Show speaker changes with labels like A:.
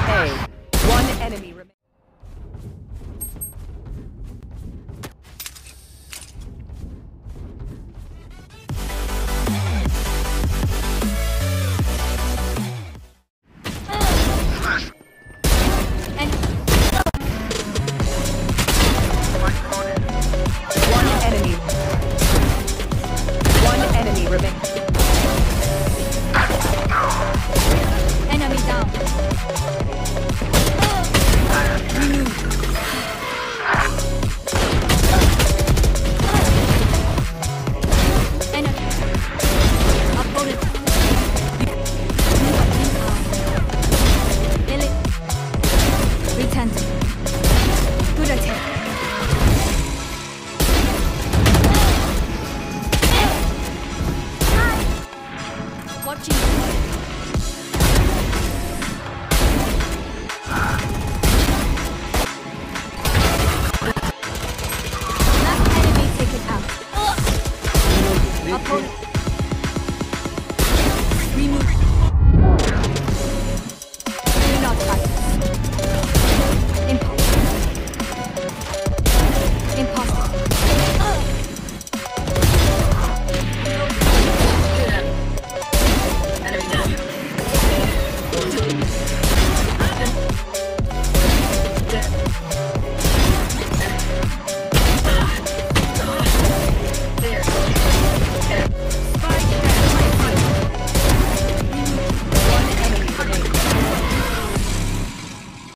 A: A. One enemy remaining. One enemy remaining.
B: Enemy down. Enemy. Opponent. Elite. Return. Good attack. Watching. Last enemy taken out. Opponent.